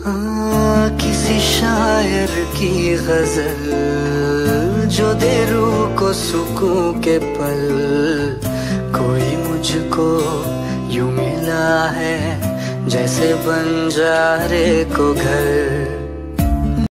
किसी शायर की गजल जो दे रूह को सुकून के पल, कोई मुझको यूं मिला है जैसे बंजारे को घर।